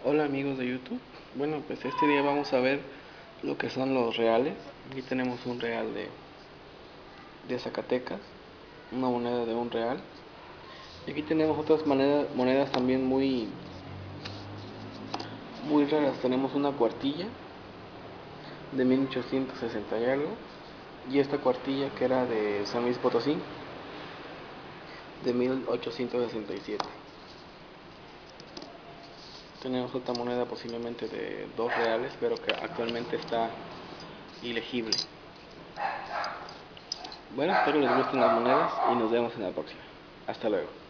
Hola amigos de YouTube. Bueno, pues este día vamos a ver lo que son los reales. Aquí tenemos un real de Zacatecas, una moneda de un real. Y aquí tenemos otras monedas también muy raras. Tenemos una cuartilla de 1860 y algo. Y esta cuartilla que era de San Luis Potosí de 1867. Tenemos otra moneda posiblemente de 2 reales, pero que actualmente está ilegible. Bueno, espero les gusten las monedas y nos vemos en la próxima. Hasta luego.